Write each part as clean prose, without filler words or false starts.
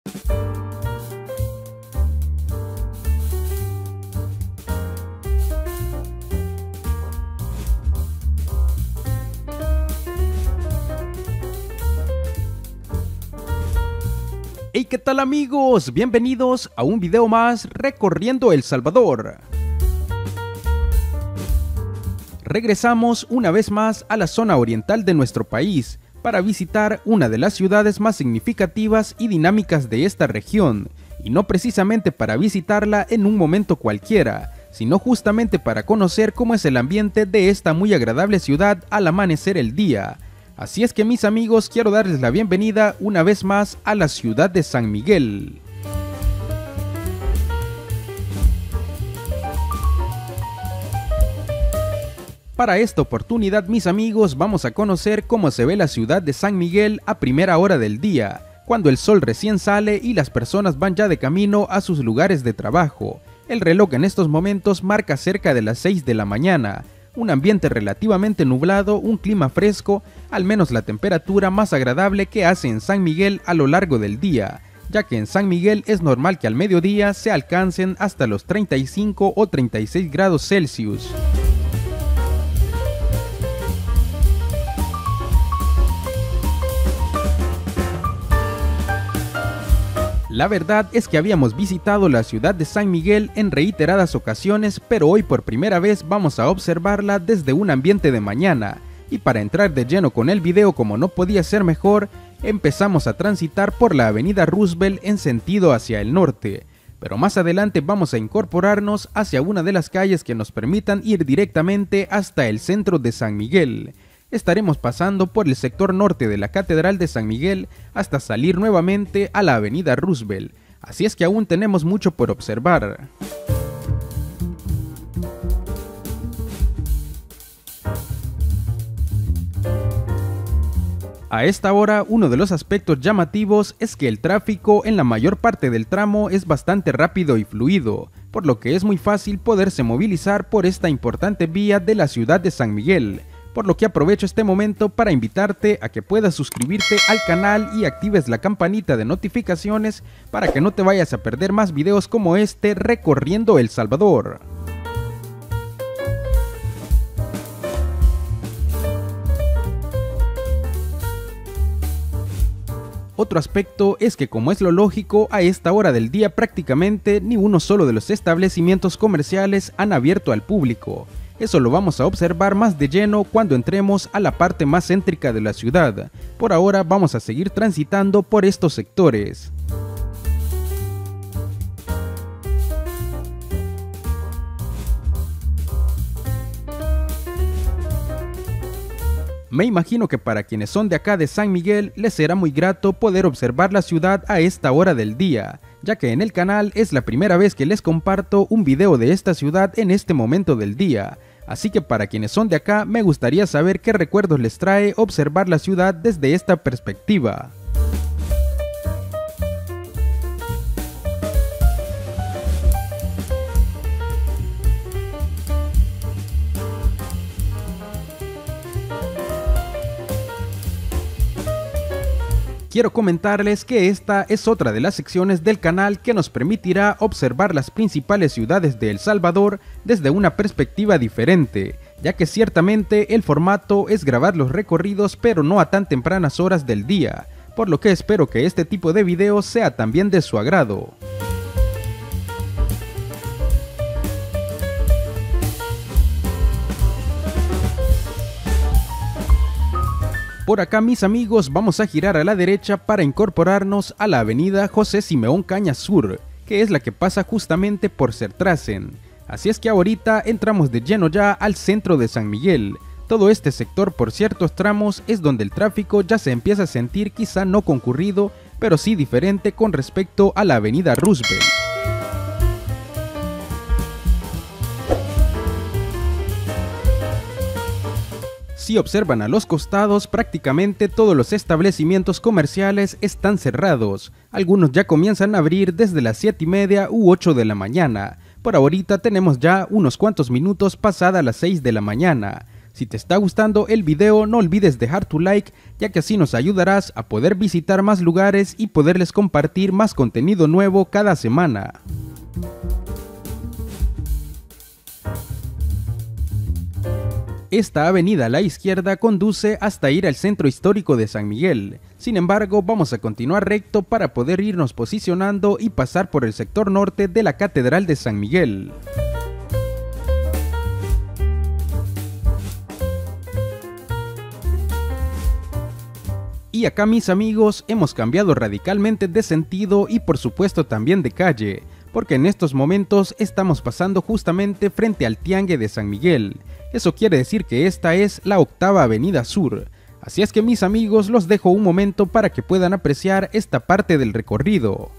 Hey, ¿qué tal amigos? Bienvenidos a un video más recorriendo El Salvador. Regresamos una vez más a la zona oriental de nuestro país para visitar una de las ciudades más significativas y dinámicas de esta región, y no precisamente para visitarla en un momento cualquiera, sino justamente para conocer cómo es el ambiente de esta muy agradable ciudad al amanecer el día. Así es que mis amigos, quiero darles la bienvenida una vez más a la ciudad de San Miguel. Para esta oportunidad, mis amigos, vamos a conocer cómo se ve la ciudad de San Miguel a primera hora del día, cuando el sol recién sale y las personas van ya de camino a sus lugares de trabajo. El reloj en estos momentos marca cerca de las 6 de la mañana. Un ambiente relativamente nublado, un clima fresco, al menos la temperatura más agradable que hace en San Miguel a lo largo del día, ya que en San Miguel es normal que al mediodía se alcancen hasta los 35 o 36 grados Celsius. La verdad es que habíamos visitado la ciudad de San Miguel en reiteradas ocasiones, pero hoy por primera vez vamos a observarla desde un ambiente de mañana. Y para entrar de lleno con el video, como no podía ser mejor, empezamos a transitar por la avenida Roosevelt en sentido hacia el norte. Pero más adelante vamos a incorporarnos hacia una de las calles que nos permitan ir directamente hasta el centro de San Miguel. Estaremos pasando por el sector norte de la Catedral de San Miguel hasta salir nuevamente a la avenida Roosevelt, así es que aún tenemos mucho por observar. A esta hora, uno de los aspectos llamativos es que el tráfico en la mayor parte del tramo es bastante rápido y fluido, por lo que es muy fácil poderse movilizar por esta importante vía de la ciudad de San Miguel. Por lo que aprovecho este momento para invitarte a que puedas suscribirte al canal y actives la campanita de notificaciones para que no te vayas a perder más videos como este recorriendo El Salvador. Otro aspecto es que, como es lo lógico, a esta hora del día prácticamente ni uno solo de los establecimientos comerciales han abierto al público. Eso lo vamos a observar más de lleno cuando entremos a la parte más céntrica de la ciudad. Por ahora vamos a seguir transitando por estos sectores. Me imagino que para quienes son de acá de San Miguel les será muy grato poder observar la ciudad a esta hora del día, ya que en el canal es la primera vez que les comparto un video de esta ciudad en este momento del día. Así que para quienes son de acá me gustaría saber qué recuerdos les trae observar la ciudad desde esta perspectiva. Quiero comentarles que esta es otra de las secciones del canal que nos permitirá observar las principales ciudades de El Salvador desde una perspectiva diferente, ya que ciertamente el formato es grabar los recorridos pero no a tan tempranas horas del día, por lo que espero que este tipo de videos sea también de su agrado. Por acá, mis amigos, vamos a girar a la derecha para incorporarnos a la avenida José Simeón Cañas Sur, que es la que pasa justamente por Sertrasen. Así es que ahorita entramos de lleno ya al centro de San Miguel. Todo este sector por ciertos tramos es donde el tráfico ya se empieza a sentir quizá no concurrido, pero sí diferente con respecto a la avenida Roosevelt. Si observan a los costados, prácticamente todos los establecimientos comerciales están cerrados. Algunos ya comienzan a abrir desde las 7:30 u 8 de la mañana. Por ahorita tenemos ya unos cuantos minutos pasada las 6 de la mañana. Si te está gustando el video, no olvides dejar tu like, ya que así nos ayudarás a poder visitar más lugares y poderles compartir más contenido nuevo cada semana. Esta avenida a la izquierda conduce hasta ir al centro histórico de San Miguel. Sin embargo, vamos a continuar recto para poder irnos posicionando y pasar por el sector norte de la Catedral de San Miguel. Y acá, mis amigos, hemos cambiado radicalmente de sentido y por supuesto también de calle, porque en estos momentos estamos pasando justamente frente al Tiangue de San Miguel. Eso quiere decir que esta es la 8ª Avenida Sur. Así es que, mis amigos, los dejo un momento para que puedan apreciar esta parte del recorrido.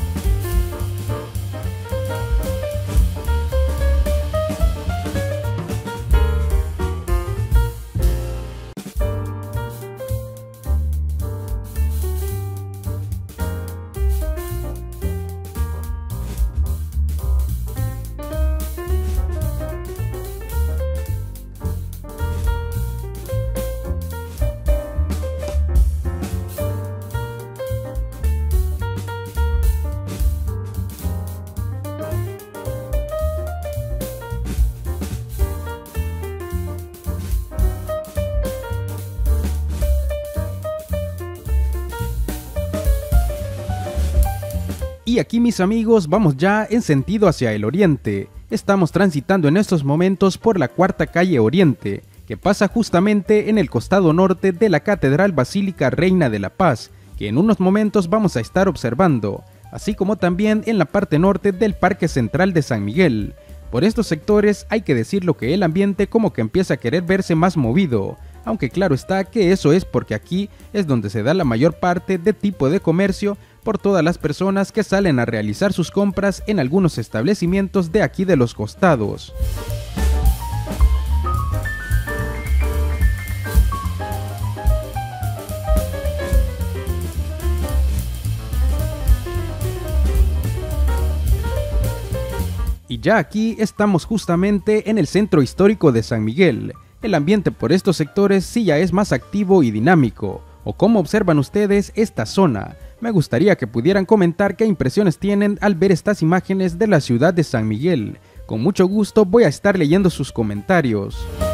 Y aquí, mis amigos, vamos ya en sentido hacia el oriente. Estamos transitando en estos momentos por la 4ª calle Oriente, que pasa justamente en el costado norte de la Catedral Basílica Reina de la Paz, que en unos momentos vamos a estar observando, así como también en la parte norte del Parque Central de San Miguel. Por estos sectores hay que decirlo que el ambiente como que empieza a querer verse más movido, aunque claro está que eso es porque aquí es donde se da la mayor parte de tipo de comercio por todas las personas que salen a realizar sus compras en algunos establecimientos de aquí de los costados. Y ya aquí estamos justamente en el centro histórico de San Miguel. El ambiente por estos sectores sí ya es más activo y dinámico. ¿O cómo observan ustedes esta zona? Me gustaría que pudieran comentar qué impresiones tienen al ver estas imágenes de la ciudad de San Miguel. Con mucho gusto voy a estar leyendo sus comentarios.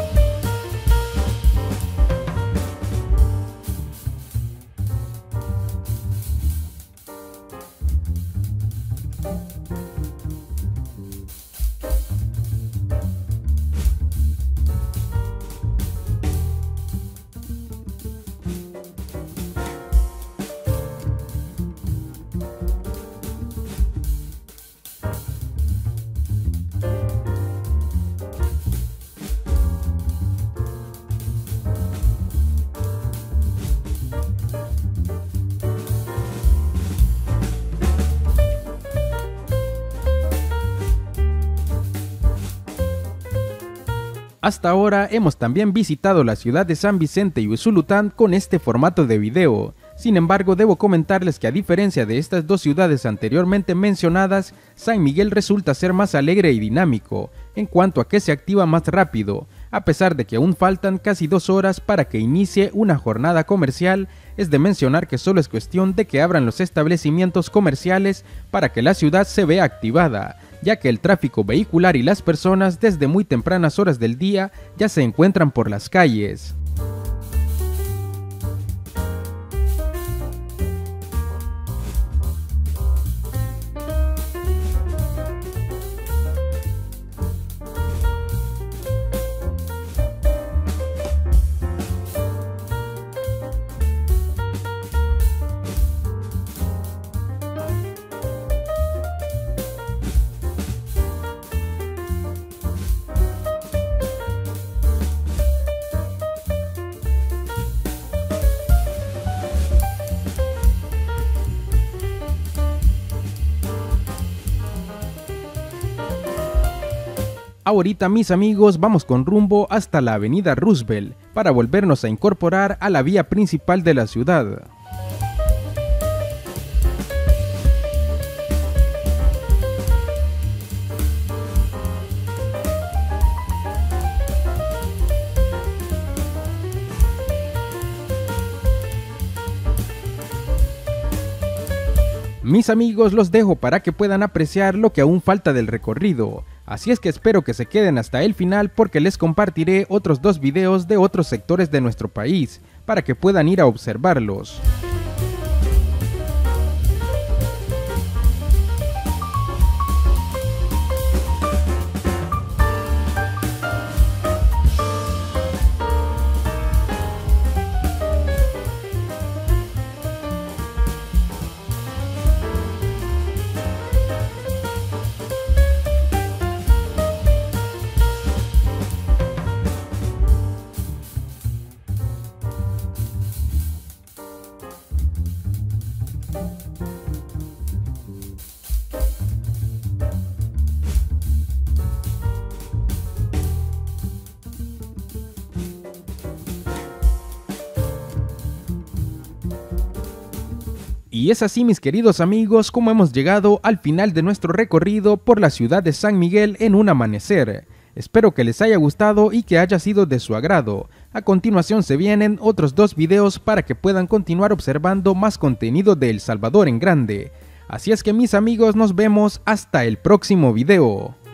Hasta ahora hemos también visitado la ciudad de San Vicente y Usulután con este formato de video. Sin embargo, debo comentarles que a diferencia de estas dos ciudades anteriormente mencionadas, San Miguel resulta ser más alegre y dinámico, en cuanto a que se activa más rápido. A pesar de que aún faltan casi 2 horas para que inicie una jornada comercial, es de mencionar que solo es cuestión de que abran los establecimientos comerciales para que la ciudad se vea activada, ya que el tráfico vehicular y las personas desde muy tempranas horas del día ya se encuentran por las calles. Ahorita, mis amigos, vamos con rumbo hasta la avenida Roosevelt para volvernos a incorporar a la vía principal de la ciudad. mis amigos, los dejo para que puedan apreciar lo que aún falta del recorrido. Así es que espero que se queden hasta el final porque les compartiré otros 2 videos de otros sectores de nuestro país, para que puedan ir a observarlos. Y es así, mis queridos amigos, como hemos llegado al final de nuestro recorrido por la ciudad de San Miguel en un amanecer. Espero que les haya gustado y que haya sido de su agrado. A continuación se vienen otros 2 videos para que puedan continuar observando más contenido de El Salvador en grande. Así es que, mis amigos, nos vemos hasta el próximo video.